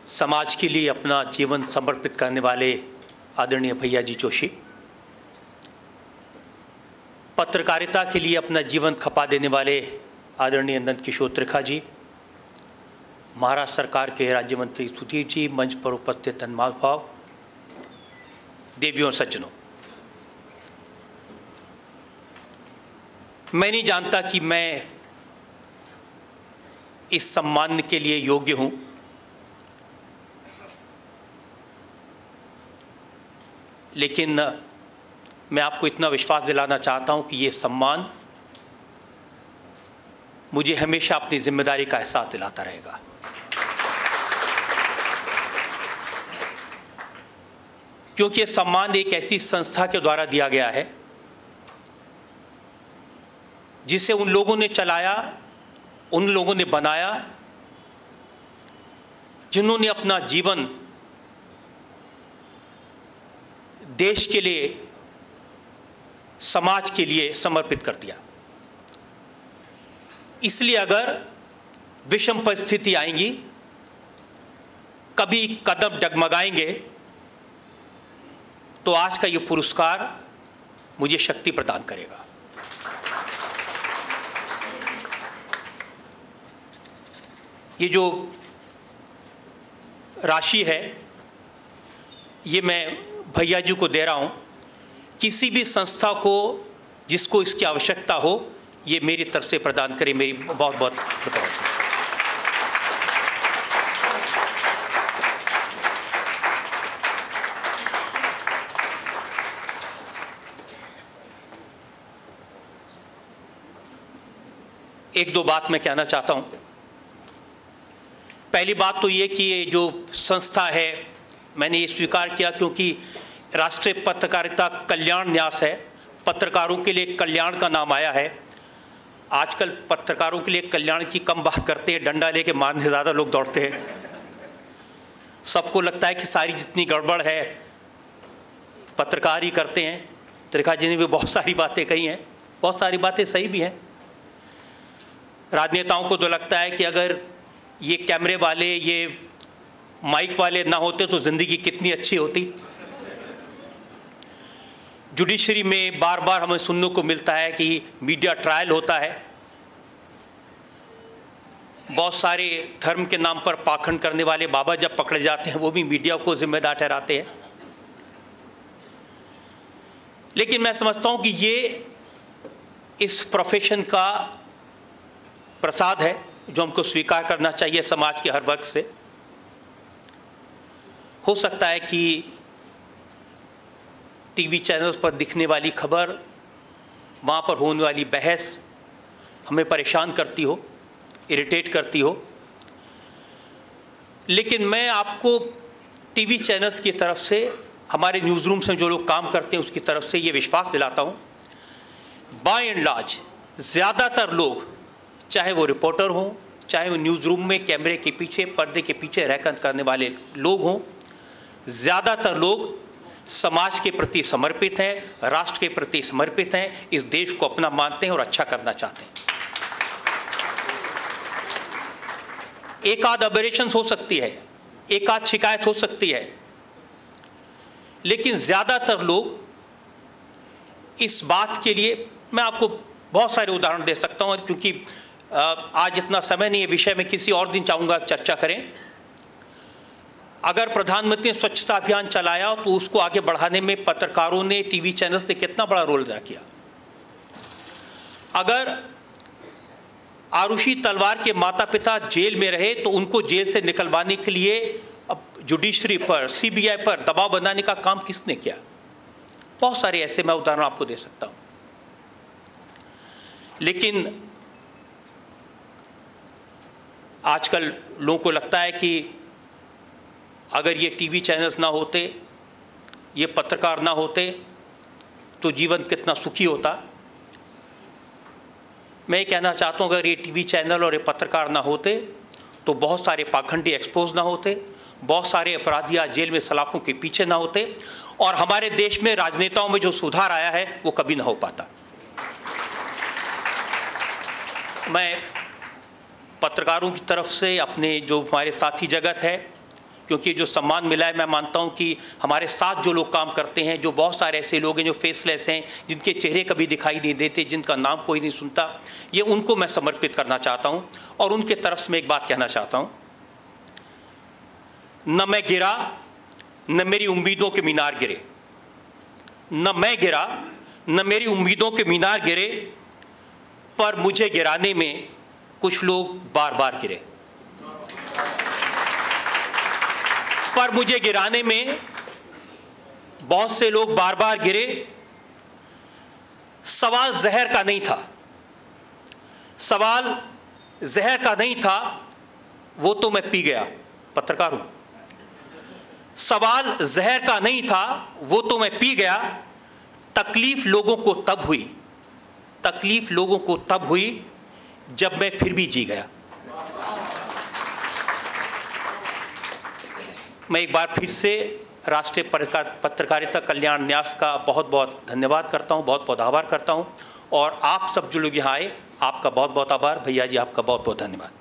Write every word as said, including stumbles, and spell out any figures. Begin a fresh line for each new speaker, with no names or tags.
समाज के लिए अपना जीवन समर्पित करने वाले आदरणीय भैया जी जोशी, पत्रकारिता के लिए अपना जीवन खपा देने वाले आदरणीय नंद किशोर त्रिखा जी, महाराष्ट्र सरकार के राज्य मंत्री सुधीर जी, मंच पर उपस्थित महानुभाव, देवियों और सज्जनों, मैं नहीं जानता कि मैं इस सम्मान के लिए योग्य हूं, लेकिन मैं आपको इतना विश्वास दिलाना चाहता हूं कि ये सम्मान मुझे हमेशा अपनी जिम्मेदारी का एहसास दिलाता रहेगा। क्योंकि ये सम्मान एक ऐसी संस्था के द्वारा दिया गया है जिसे उन लोगों ने चलाया, उन लोगों ने बनाया जिन्होंने अपना जीवन देश के लिए, समाज के लिए समर्पित कर दिया। इसलिए अगर विषम परिस्थिति आएंगी, कभी कदम डगमगाएंगे, तो आज का ये पुरस्कार मुझे शक्ति प्रदान करेगा। ये जो राशि है, ये मैं भैया जी को दे रहा हूं। किसी भी संस्था को जिसको इसकी आवश्यकता हो, ये मेरी तरफ से प्रदान करें। मेरी बहुत बहुत बताओ। एक दो बात मैं कहना चाहता हूं। पहली बात तो ये कि ये जो संस्था है, मैंने ये स्वीकार किया क्योंकि राष्ट्रीय पत्रकारिता कल्याण न्यास है, पत्रकारों के लिए कल्याण का नाम आया है। आजकल पत्रकारों के लिए कल्याण की कम बात करते हैं, डंडा लेके मारने से ज़्यादा लोग दौड़ते हैं। सबको लगता है कि सारी जितनी गड़बड़ है पत्रकार ही करते हैं। त्रिखा जी ने भी बहुत सारी बातें कही हैं, बहुत सारी बातें सही भी हैं। राजनेताओं को तो लगता है कि अगर ये कैमरे वाले, ये माइक वाले ना होते तो ज़िंदगी कितनी अच्छी होती। जुडिशरी में बार बार हमें सुनने को मिलता है कि मीडिया ट्रायल होता है। बहुत सारे धर्म के नाम पर पाखंड करने वाले बाबा जब पकड़े जाते हैं, वो भी मीडिया को जिम्मेदार ठहराते हैं। लेकिन मैं समझता हूं कि ये इस प्रोफेशन का प्रसाद है जो हमको स्वीकार करना चाहिए समाज के हर वर्ग से। हो सकता है कि टीवी चैनल्स पर दिखने वाली खबर, वहाँ पर होने वाली बहस हमें परेशान करती हो, इरिटेट करती हो, लेकिन मैं आपको टीवी चैनल्स की तरफ से, हमारे न्यूज़ रूम्स में जो लोग काम करते हैं उसकी तरफ से ये विश्वास दिलाता हूँ, बाय एंड लार्ज ज़्यादातर लोग, चाहे वो रिपोर्टर हों, चाहे वो न्यूज़ रूम में कैमरे के पीछे, पर्दे के पीछे रहकर करने वाले लोग हों, ज़्यादातर लोग समाज के प्रति समर्पित हैं, राष्ट्र के प्रति समर्पित हैं, इस देश को अपना मानते हैं और अच्छा करना चाहते हैं। एक आध अबेरेशंस हो सकती है, एक आध शिकायत हो सकती है, लेकिन ज़्यादातर लोग इस बात के लिए, मैं आपको बहुत सारे उदाहरण दे सकता हूँ, क्योंकि आज इतना समय नहीं है, विषय में किसी और दिन चाहूँगा चर्चा करें। अगर प्रधानमंत्री ने स्वच्छता अभियान चलाया तो उसको आगे बढ़ाने में पत्रकारों ने, टीवी चैनल्स ने कितना बड़ा रोल अदा किया। अगर आरुषि तलवार के माता पिता जेल में रहे तो उनको जेल से निकलवाने के लिए अब जुडिशरी पर, सीबीआई पर दबाव बनाने का काम किसने किया। बहुत सारे ऐसे मैं उदाहरण आपको दे सकता हूं। लेकिन आजकल लोगों को लगता है कि अगर ये टीवी चैनल्स ना होते, ये पत्रकार ना होते तो जीवन कितना सुखी होता। मैं ये कहना चाहता हूँ, अगर ये टीवी चैनल और ये पत्रकार ना होते तो बहुत सारे पाखंडी एक्सपोज ना होते, बहुत सारे अपराधी आज जेल में सलाखों के पीछे ना होते, और हमारे देश में राजनेताओं में जो सुधार आया है वो कभी ना हो पाता। मैं पत्रकारों की तरफ से, अपने जो हमारे साथी जगत है, क्योंकि जो सम्मान मिला है, मैं मानता हूं कि हमारे साथ जो लोग काम करते हैं, जो बहुत सारे ऐसे लोग हैं जो फेसलेस हैं, जिनके चेहरे कभी दिखाई नहीं देते, जिनका नाम कोई नहीं सुनता, ये उनको मैं समर्पित करना चाहता हूं। और उनके तरफ से मैं एक बात कहना चाहता हूं, न मैं गिरा न मेरी उम्मीदों के मीनार गिरे, न मैं गिरा न मेरी उम्मीदों के मीनार गिरे, पर मुझे गिराने में कुछ लोग बार बार गिरे। पर मुझे गिराने में बहुत से लोग बार बार गिरे। सवाल जहर का नहीं था, सवाल जहर का नहीं था, वो तो मैं पी गया, पत्रकार हूं। सवाल जहर का नहीं था, वो तो मैं पी गया। तकलीफ लोगों को तब हुई, तकलीफ लोगों को तब हुई जब मैं फिर भी जी गया। मैं एक बार फिर से राष्ट्रीय पत्रकारिता कल्याण न्यास का बहुत बहुत धन्यवाद करता हूं, बहुत बहुत आभार करता हूं। और आप सब जो लोग यहाँ आए, आपका बहुत बहुत आभार। भैया जी, आपका बहुत बहुत धन्यवाद।